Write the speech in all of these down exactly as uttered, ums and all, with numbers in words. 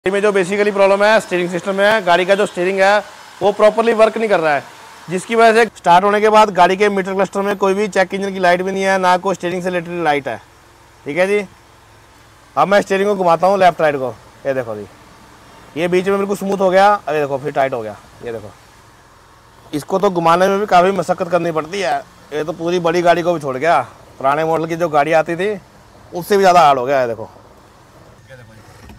गाड़ी में जो बेसिकली प्रॉब्लम है स्टीयरिंग सिस्टम में है। गाड़ी का जो स्टीयरिंग है वो प्रॉपरली वर्क नहीं कर रहा है, जिसकी वजह से स्टार्ट होने के बाद गाड़ी के मीटर क्लस्टर में कोई भी चेक इंजन की लाइट भी नहीं है, ना कोई स्टीयरिंग से रिलेटेड लाइट है। ठीक है जी। अब मैं स्टीयरिंग को घुमाता हूँ लेफ्ट राइट को, ये देखो जी, ये बीच में बिल्कुल स्मूथ हो गया। अब ये देखो फिर टाइट हो गया, ये देखो। इसको तो घुमाने में भी काफ़ी मशक्क़त करनी पड़ती है। ये तो पूरी बड़ी गाड़ी को भी छोड़ गया, पुराने मॉडल की जो गाड़ी आती थी उससे भी ज़्यादा हार्ड हो गया है। देखो ये देखो जी,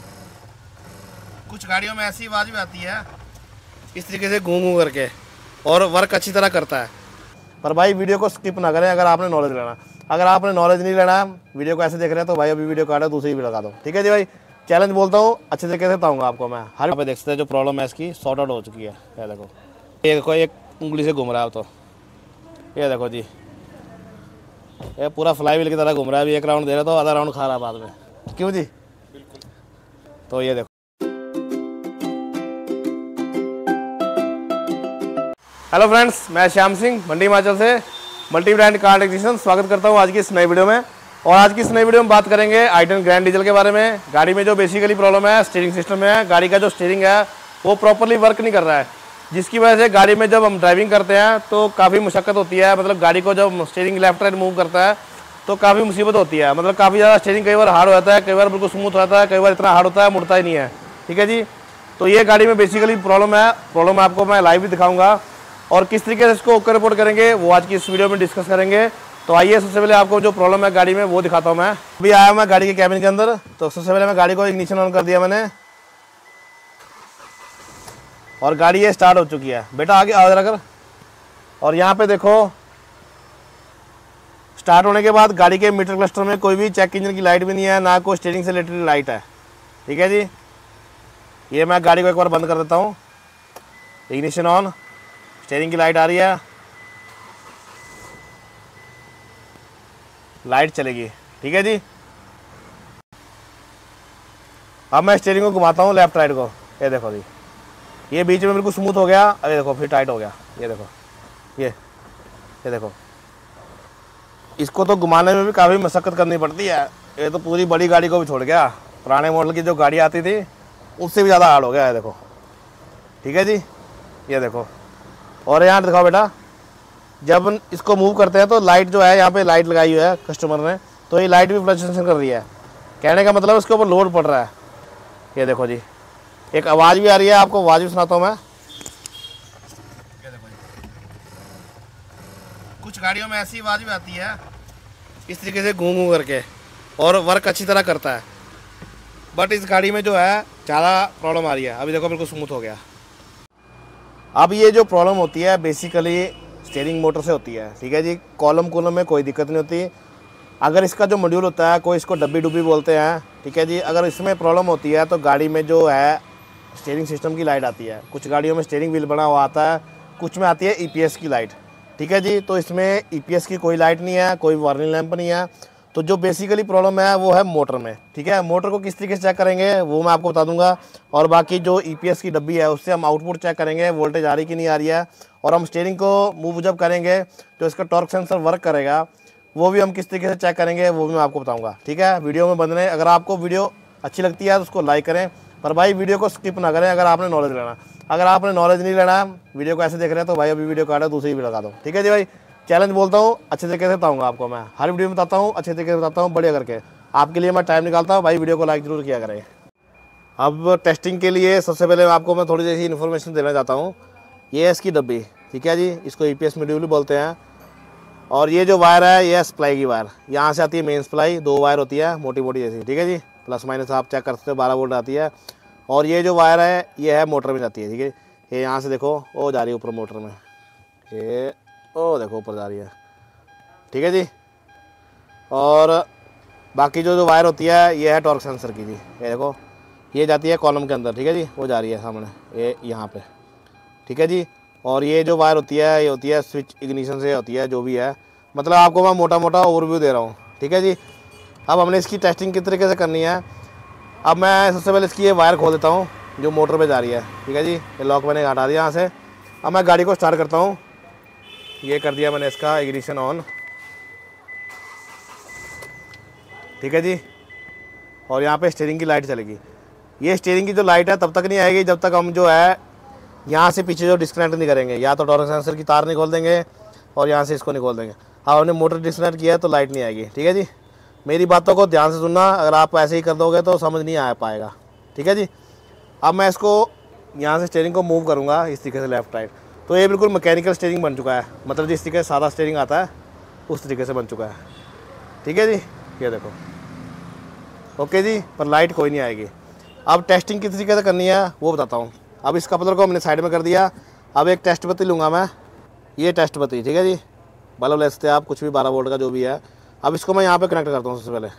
कुछ गाड़ियों में ऐसी आवाज़ भी आती है इस तरीके से घूम घूम करके, और वर्क अच्छी तरह करता है। पर भाई वीडियो को स्किप ना करें अगर आपने नॉलेज लेना। अगर आपने नॉलेज नहीं लेना, वीडियो को ऐसे देख रहे हैं तो भाई अभी वीडियो काटा दूसरी भी लगा दो। ठीक है जी भाई, चैलेंज बोलता हूँ, अच्छे तरीके से बताऊँगा आपको मैं। हर पे देख सकते हैं जो प्रॉब्लम है इसकी सॉर्ट आउट हो चुकी है। ये देखो, ये देखो एक उंगली से घूम रहा है तो, ये देखो जी, ये पूरा फ्लाई व्हील की तरह घूम रहा है। अभी एक राउंड दे रहा तो आधा राउंड खा रहा है बाद में। क्यों जी? बिल्कुल। तो ये देखो, हेलो फ्रेंड्स, मैं श्याम सिंह मंडी हिमाचल से मल्टी ब्रांड कार टेक्नीशियन स्वागत करता हूं आज की इस नई वीडियो में। और आज की इस नई वीडियो में बात करेंगे आई टेन ग्रैंड डीजल के बारे में। गाड़ी में जो बेसिकली प्रॉब्लम है स्टीयरिंग सिस्टम में है। गाड़ी का जो स्टीयरिंग है वो प्रॉपरली वर्क नहीं कर रहा है, जिसकी वजह से गाड़ी में जब हम ड्राइविंग करते हैं तो काफ़ी मुशक्क़त होती है। मतलब गाड़ी को जब स्टीयरिंग लेफ्ट राइट मूव करता है तो काफ़ी मुसीबत होती है। मतलब काफ़ी ज़्यादा स्टीयरिंग कई बार हार्ड हो जाता है, कई बार बिल्कुल स्मूथ होता है, कई बार इतना हार्ड होता है मुड़ता ही नहीं है। ठीक है जी। तो ये गाड़ी में बेसिकली प्रॉब्लम है। प्रॉब्लम आपको मैं लाइव भी दिखाऊंगा और किस तरीके से इसको ओकर रिपोर्ट करेंगे वो आज की इस वीडियो में डिस्कस करेंगे। तो आइए सबसे पहले आपको जो प्रॉब्लम है गाड़ी में वो दिखाता हूँ मैं। अभी आया मैं गाड़ी के कैबिन के अंदर, तो सबसे पहले मैं गाड़ी को इग्निशन ऑन कर दिया मैंने, और गाड़ी ये स्टार्ट हो चुकी है। बेटा आगे आ जरा कर। और यहाँ पे देखो, स्टार्ट होने के बाद गाड़ी के मीटर क्लस्टर में कोई भी चेक इंजन की लाइट भी नहीं है, ना कोई स्टीयरिंग से रिलेटेड लाइट है। ठीक है जी। ये मैं गाड़ी को एक बार बंद कर देता हूँ। इग्निशन ऑन, स्टीयरिंग की लाइट आ रही है, लाइट चलेगी। ठीक है जी। अब मैं स्टीयरिंग को घुमाता हूँ लेफ्ट राइट को, ये देखो जी, ये बीच में बिल्कुल स्मूथ हो गया। अब ये देखो फिर टाइट हो गया, ये देखो, ये ये देखो। इसको तो घुमाने में भी काफ़ी मशक्क़त करनी पड़ती है। ये तो पूरी बड़ी गाड़ी को भी छोड़ गया, पुराने मॉडल की जो गाड़ी आती थी उससे भी ज़्यादा हार्ड हो गया है। देखो, ठीक है जी, ये देखो। और यहाँ दिखाओ बेटा, जब इसको मूव करते हैं तो लाइट जो है यहाँ पे लाइट लगाई हुई है कस्टमर ने, तो ये लाइट भी फ्लक्चुएशन कर रही है। कहने का मतलब उसके ऊपर लोड पड़ रहा है। ये देखो जी, एक आवाज़ भी आ रही है, आपको आवाज़ भी सुनाता हूँ मैं। ये देखो जी, कुछ गाड़ियों में ऐसी आवाज़ भी आती है इस तरीके से घूम घूम करके, और वर्क अच्छी तरह करता है। बट इस गाड़ी में जो है ज़्यादा प्रॉब्लम आ रही है। अभी देखो बिल्कुल स्मूथ हो गया। अब ये जो प्रॉब्लम होती है बेसिकली स्टीयरिंग मोटर से होती है। ठीक है जी। कॉलम कॉलम में कोई दिक्कत नहीं होती। अगर इसका जो मॉड्यूल होता है, कोई इसको डब्बी डुब्बी बोलते हैं, ठीक है जी, अगर इसमें प्रॉब्लम होती है तो गाड़ी में जो है स्टीयरिंग सिस्टम की लाइट आती है। कुछ गाड़ियों में स्टीयरिंग व्हील बना हुआ आता है, कुछ में आती है ईपीएस की लाइट। ठीक है जी। तो इसमें ईपीएस की कोई लाइट नहीं है, कोई वार्निंग लैंप नहीं है। तो जो बेसिकली प्रॉब्लम है वो है मोटर में। ठीक है। मोटर को किस तरीके से चेक करेंगे वो मैं आपको बता दूंगा। और बाकी जो ईपीएस की डब्बी है उससे हम आउटपुट चेक करेंगे, वोल्टेज आ रही कि नहीं आ रही है। और हम स्टीयरिंग को मूव जब करेंगे तो इसका टॉर्क सेंसर वर्क करेगा, वो भी हम किस तरीके से चेक करेंगे वो भी मैं आपको बताऊंगा। ठीक है। वीडियो में बंद रहें। अगर आपको वीडियो अच्छी लगती है तो उसको लाइक करें, पर भाई वीडियो को स्किप ना करें अगर आपने नॉलेज लेना। अगर आपने नॉलेज नहीं लेना, वीडियो को ऐसे देख रहे हैं तो भाई अभी वीडियो काटा दूसरी भी लगा दो। ठीक है जी भाई, चैलेंज बोलता हूँ, अच्छे तरीके से बताऊंगा आपको मैं। हर वीडियो में बताता हूँ, अच्छे तरीके से बताता हूँ, बढ़िया करके। आपके लिए मैं टाइम निकालता हूँ भाई, वीडियो को लाइक जरूर किया करें। अब टेस्टिंग के लिए सबसे पहले आपको मैं थोड़ी जैसी इन्फॉर्मेशन देना चाहता हूँ। ये है इसकी डब्बी। ठीक है जी। इसको ईपीएस मॉड्यूल बोलते हैं। और ये जो वायर है ये सप्लाई की वायर, यहाँ से आती है मेन सप्लाई। दो वायर होती है मोटी मोटी जैसी। ठीक है जी। प्लस माइनस आप चेक कर सकते हो, बारह वोल्ट आती है। और ये जो वायर है ये है मोटर में जाती है। ठीक है। ये यहाँ से देखो वो जा रही है ऊपर मोटर में, ये ओ देखो ऊपर जा रही है। ठीक है जी। और बाकी जो जो वायर होती है ये है टॉर्क सेंसर की जी। ये देखो ये जाती है कॉलम के अंदर। ठीक है जी। वो जा रही है सामने ये यहाँ पे। ठीक है जी। और ये जो वायर होती है ये होती है स्विच इग्निशन से होती है, जो भी है। मतलब आपको मैं मोटा मोटा ओवरव्यू दे रहा हूँ। ठीक है जी। अब हमने इसकी टेस्टिंग किस तरीके से करनी है। अब मैं सबसे पहले इसकी ये वायर खोल देता हूँ जो मोटर पे जा रही है। ठीक है जी। ये लॉक मैंने हटा दिया यहाँ से। अब मैं गाड़ी को स्टार्ट करता हूँ। ये कर दिया मैंने इसका इग्निशन ऑन। ठीक है जी। और यहाँ पे स्टीयरिंग की लाइट चलेगी। ये स्टीयरिंग की जो लाइट है तब तक नहीं आएगी जब तक हम जो है यहाँ से पीछे जो डिस्कनेक्ट नहीं करेंगे, या तो टॉर्क सेंसर की तार निकाल देंगे और यहाँ से इसको निकाल देंगे। अब हमने मोटर डिस्कनेक्ट किया है तो लाइट नहीं आएगी। ठीक है जी, मेरी बातों को ध्यान से सुनना, अगर आप ऐसे ही कर दोगे तो समझ नहीं आ पाएगा। ठीक है जी, अब मैं इसको यहाँ से स्टीयरिंग को मूव करूँगा इस तरीके से लेफ्ट राइट, तो ये बिल्कुल मैकेनिकल स्टीयरिंग बन चुका है, मतलब जिस तरीके से सादा स्टीयरिंग आता है उस तरीके से बन चुका है। ठीक है जी, ये देखो ओके जी, पर लाइट कोई नहीं आएगी। अब टेस्टिंग किस तरीके से करनी है वो बताता हूँ। अब इस कपलर को हमने साइड में कर दिया। अब एक टेस्ट बत्ती लूँगा मैं, ये टेस्ट बत्ती। ठीक है जी, बल्ब ले सकते हैं आप, कुछ भी बारह वोल्ट का जो भी है। अब इसको मैं यहाँ पे कनेक्ट करता हूँ सबसे पहले।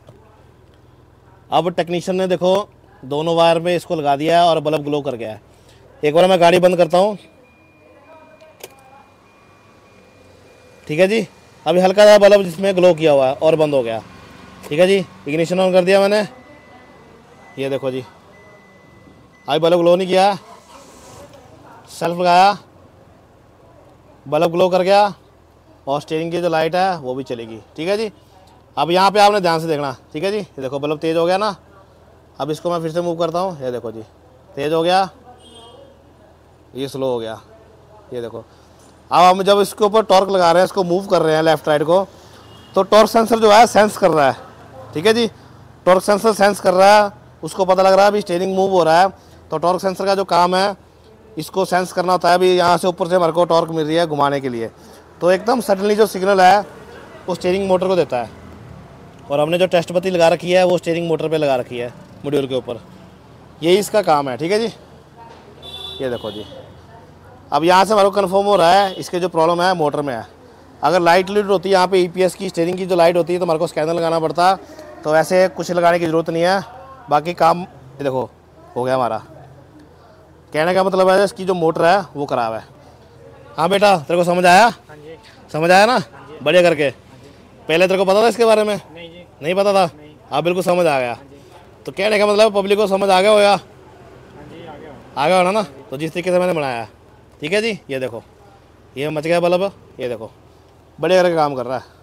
अब टेक्नीशियन ने देखो दोनों वायर में इसको लगा दिया है और बल्ब ग्लो कर गया है। एक बार मैं गाड़ी बंद करता हूँ। ठीक है जी, अभी हल्का सा बल्ब जिसमें ग्लो किया हुआ है और बंद हो गया। ठीक है जी, इग्निशन ऑन कर दिया मैंने, ये देखो जी अभी बल्ब ग्लो नहीं किया, सेल्फ लगाया, बल्ब ग्लो कर गया और स्टीयरिंग की जो लाइट है वो भी चलेगी। ठीक है जी, अब यहाँ पे आपने ध्यान से देखना। ठीक है जी, ये देखो बल्ब तेज़ हो गया ना। अब इसको मैं फिर से मूव करता हूँ, ये देखो जी तेज़ हो गया, ये स्लो हो गया, ये देखो। अब हम जब इसके ऊपर टॉर्क लगा रहे हैं, इसको मूव कर रहे हैं लेफ्ट राइट को, तो टॉर्क सेंसर जो है सेंस कर रहा है। ठीक है जी, टॉर्क सेंसर सेंस कर रहा है, उसको पता लग रहा है अभी स्टीयरिंग मूव हो रहा है। तो टॉर्क सेंसर का जो काम है इसको सेंस करना होता है, अभी यहाँ से ऊपर से हमारे को टॉर्क मिल रही है घुमाने के लिए, तो एकदम सडनली जो सिग्नल है वो स्टीयरिंग मोटर को देता है। और हमने जो टेस्ट बत्ती लगा रखी है वो स्टीयरिंग मोटर पे लगा रखी है मॉड्यूल के ऊपर, यही इसका काम है। ठीक है जी, ये देखो जी अब यहाँ से हमारे को कन्फर्म हो रहा है इसके जो प्रॉब्लम है मोटर में है। अगर लाइट लीड होती है यहाँ पे ईपीएस की स्टीयरिंग की जो लाइट होती है तो हमारे को स्कैनर लगाना पड़ता, तो ऐसे कुछ लगाने की ज़रूरत नहीं है, बाकी काम ये देखो हो गया हमारा। कहने का मतलब है इसकी जो मोटर है वो ख़राब है। हाँ बेटा, तेरे को समझ आया? हाँ जी। समझ आया ना? बढ़िया करके। पहले तेरे को पता था इसके बारे में? नहीं जी। नहीं पता था? नहीं। हाँ बिल्कुल समझ आ गया। हाँ जी। तो कहने का मतलब पब्लिक को समझ आ गया होगा? हाँ जी, आ गया। आ गया होना ना? तो जिस तरीके से मैंने बनाया, ठीक है जी, ये देखो ये मच गया बल्ब, ये देखो बढ़िया करके काम कर रहा है।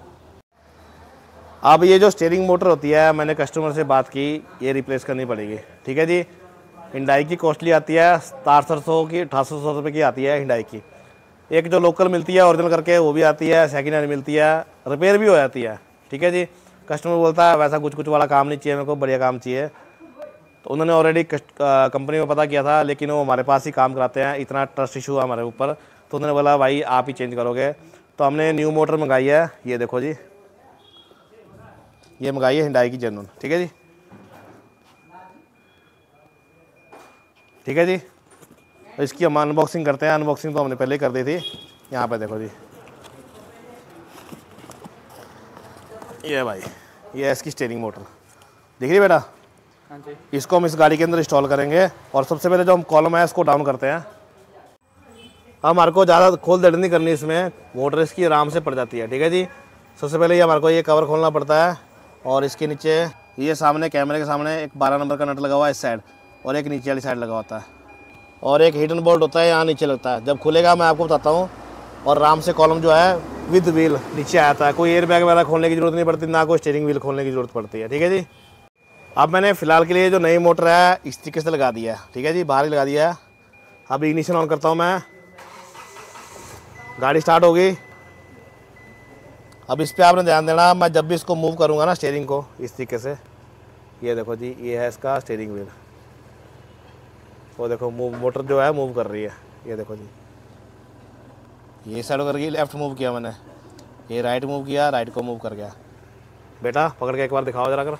अब ये जो स्टीयरिंग मोटर होती है, मैंने कस्टमर से बात की, ये रिप्लेस करनी पड़ेगी। ठीक है जी, हिंडाई की कॉस्टली आती है सतारह सौ की, अठारह सौ रुपये की आती है हिंडाई की। एक जो लोकल मिलती है ओरिजिनल करके वो भी आती है, सेकंड हैंड मिलती है, रिपेयर भी हो जाती है। ठीक है जी, कस्टमर बोलता है वैसा कुछ कुछ वाला काम नहीं चाहिए मेरे को, बढ़िया काम चाहिए। तो उन्होंने ऑलरेडी कंपनी में पता किया था, लेकिन वो हमारे पास ही काम कराते हैं, इतना ट्रस्ट इशू है हमारे ऊपर, तो उन्होंने बोला भाई आप ही चेंज करोगे। तो हमने न्यू मोटर मंगाई है, ये देखो जी ये मंगाई है हिंडाई की जेन्युइन। ठीक है जी, ठीक है जी, इसकी हम अनबॉक्सिंग करते हैं। अनबॉक्सिंग तो हमने पहले ही कर दी थी। यहाँ पे देखो जी, ये भाई ये है इसकी स्टीयरिंग मोटर, दिख रही बेटा? हाँ जी। इसको हम इस गाड़ी के अंदर इंस्टॉल करेंगे और सबसे पहले जो हम कॉलम है इसको डाउन करते हैं। हमारे को ज़्यादा खोल दड़ नहीं करनी इसमें, मोटर इसकी आराम से पड़ जाती है। ठीक है जी, सबसे पहले ये हमारे को ये कवर खोलना पड़ता है और इसके नीचे ये सामने कैमरे के सामने एक बारह नंबर का नट लगा हुआ है इस साइड, और एक नीचे वाली साइड लगा होता है, और एक हिडन बोल्ट होता है यहाँ नीचे लगता है। जब खुलेगा मैं आपको बताता हूँ। और आराम से कॉलम जो है विद व्हील नीचे आता है, कोई एयर बैग वगैरह खोलने की ज़रूरत नहीं पड़ती, ना कोई स्टीयरिंग व्हील खोलने की ज़रूरत पड़ती है। ठीक है जी, अब मैंने फ़िलहाल के लिए जो नई मोटर है इस तरीके से लगा दिया है। ठीक है जी, बाहर ही लगा दिया है। अब इग्निशन ऑन करता हूँ मैं, गाड़ी स्टार्ट होगी। अब इस पर आपने ध्यान देना, मैं जब भी इसको मूव करूँगा ना स्टीयरिंग को इस तरीके से, ये देखो जी ये है इसका स्टीयरिंग व्हील, वो देखो मूव मोटर जो है मूव कर रही है। ये देखो जी ये साइड कर गई, लेफ़्ट मूव किया मैंने, ये राइट मूव किया, राइट को मूव कर गया। बेटा पकड़ के एक बार दिखाओ जरा कर,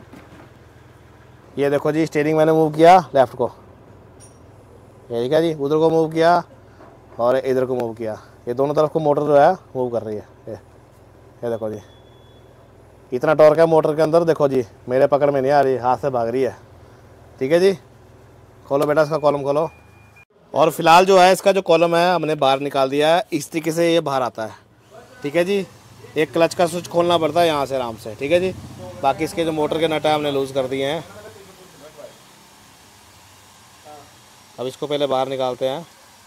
ये देखो जी स्टीयरिंग मैंने मूव किया लेफ़्ट को, ये ठीक है जी, उधर को मूव किया और इधर को मूव किया। ये दोनों तरफ को मोटर जो है मूव कर रही है। ये ये देखो जी इतना टॉर्क है मोटर के अंदर, देखो जी मेरे पकड़ में नहीं आ रही, हाथ से भाग रही है। ठीक है जी, खोलो बेटा इसका कॉलम खोलो। और फिलहाल जो है इसका जो कॉलम है हमने बाहर निकाल दिया है, इस तरीके से ये बाहर आता है। ठीक है जी, एक क्लच का स्विच खोलना पड़ता है यहाँ से आराम से। ठीक है जी, बाकी इसके जो मोटर के नट है हमने लूज़ कर दिए हैं। अब इसको पहले बाहर निकालते हैं।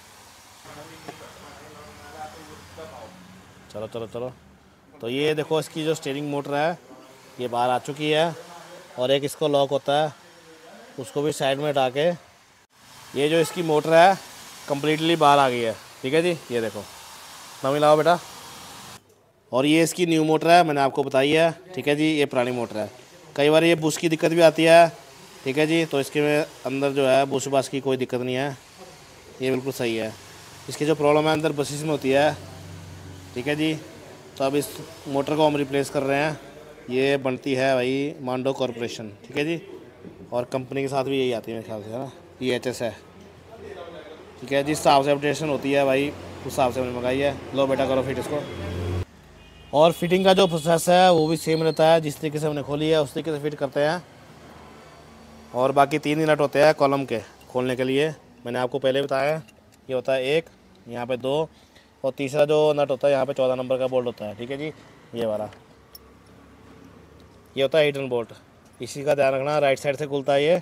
चलो चलो चलो, तो ये देखो इसकी जो स्टीयरिंग मोटर है ये बाहर आ चुकी है, और एक इसको लॉक होता है, उसको भी साइड में हटा के, ये जो इसकी मोटर है कम्प्लीटली बाहर आ गई है। ठीक है जी, ये देखो, नवी लाओ बेटा। और ये इसकी न्यू मोटर है, मैंने आपको बताई है। ठीक है जी, ये पुरानी मोटर है। कई बार ये बुश की दिक्कत भी आती है। ठीक है जी, तो इसके में अंदर जो है बुश बाश की कोई दिक्कत नहीं है, ये बिल्कुल सही है। इसकी जो प्रॉब्लम है अंदर बसेस में होती है। ठीक है जी, तो अब इस मोटर को हम रिप्लेस कर रहे हैं। ये बनती है भाई मांडो कॉरपोरेशन। ठीक है जी, और कंपनी के साथ भी यही आती है मेरे ख्याल से, है ना। ये एच एस है। ठीक है, जिस हिसाब से अपडेशन होती है भाई उस हिसाब से मैंने मंगाई है। लो बेटा करो फिट इसको। और फिटिंग का जो प्रोसेस है वो भी सेम रहता है, जिस तरीके से हमने खोली है उस तरीके से फिट करते हैं। और बाकी तीन ही नट होते हैं कॉलम के खोलने के लिए, मैंने आपको पहले बताया। ये होता है एक, यहाँ पे दो, और तीसरा जो नट होता है यहाँ पे चौदह नंबर का बोल्ट होता है। ठीक है जी, ये वाला ये होता है हिडन बोल्ट। इसी का ध्यान रखना, राइट साइड से खुलता है ये।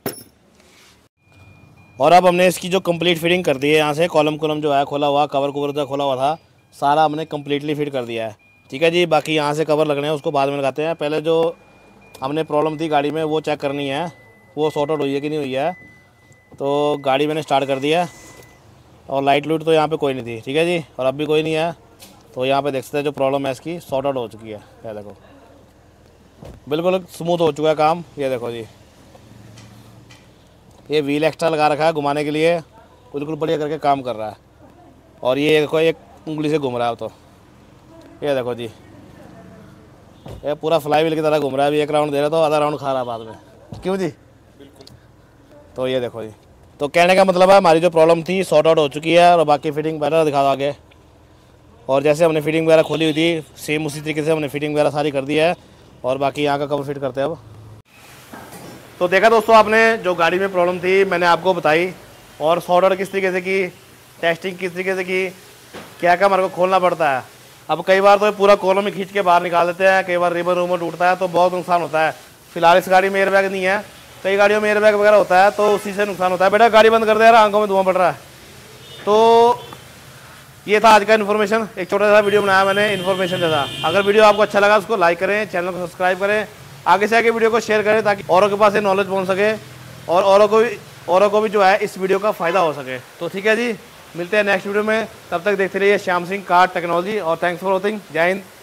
और अब हमने इसकी जो कंप्लीट फिटिंग कर दी है, यहाँ से कॉलम कॉलम जो है खोला हुआ, कवर कवर जो खोला हुआ था सारा हमने कंप्लीटली फिट कर दिया है। ठीक है जी, बाकी यहाँ से कवर लगने हैं उसको बाद में लगाते हैं। पहले जो हमने प्रॉब्लम थी गाड़ी में वो चेक करनी है, वो सॉर्ट आउट हुई है कि नहीं हुई है। तो गाड़ी मैंने स्टार्ट कर दिया और लाइट लूट तो यहाँ पे कोई नहीं थी। ठीक है जी, और अब भी कोई नहीं है। तो यहाँ पे देख सकते हैं जो प्रॉब्लम है इसकी सॉर्ट आउट हो चुकी है। ये देखो बिल्कुल स्मूथ हो चुका है काम। ये देखो जी, ये व्हील एक्स्ट्रा लगा रखा है घुमाने के लिए, बिल्कुल बढ़िया करके काम कर रहा है। और ये देखो एक उंगली से घूम रहा है तो, ये देखो जी, ये पूरा फ्लाई व्हील की तरह घूम रहा है। अभी एक राउंड दे रहा तो आधा राउंड खा रहा है बाद में, क्यों जी। तो ये देखो जी, तो कहने का मतलब है हमारी जो प्रॉब्लम थी सॉर्ट आउट हो चुकी है। और बाकी फिटिंग वगैरह दिखा दो आगे। और जैसे हमने फिटिंग वगैरह खोली हुई थी सेम उसी तरीके से हमने फिटिंग वगैरह सारी कर दी है। और बाकी यहाँ का कवर फिट करते हैं अब। तो देखा दोस्तों, आपने जो गाड़ी में प्रॉब्लम थी मैंने आपको बताई, और सॉर्ट आउट किस तरीके से की, टेस्टिंग किस तरीके से की, क्या क्या हमारे को खोलना पड़ता है। अब कई बार तो पूरा कॉलम ही खींच के बाहर निकाल देते हैं, कई बार रिबन रूमर टूटता है तो बहुत नुकसान होता है। फिलहाल इस गाड़ी में एयर बैग नहीं है, कई गाड़ियों में एयर बैग वगैरह होता है तो उसी से नुकसान होता है। बेटा गाड़ी बंद कर दे यार, आंखों में धुआं पड़ रहा है। तो ये था आज का इन्फॉर्मेशन, एक छोटा सा वीडियो बनाया मैंने इन्फॉर्मेशन जैसा। अगर वीडियो आपको अच्छा लगा उसको लाइक करें, चैनल को सब्सक्राइब करें, आगे से आगे वीडियो को शेयर करें ताकि औरों के पास ये नॉलेज पहुंच सके और औरों को भी औरों को भी जो है इस वीडियो का फ़ायदा हो सके। तो ठीक है जी, मिलते हैं नेक्स्ट वीडियो में, तब तक देखते रहिए श्याम सिंह कार टेक्नोलॉजी। और थैंक्स फॉर वॉचिंग। जय हिंद।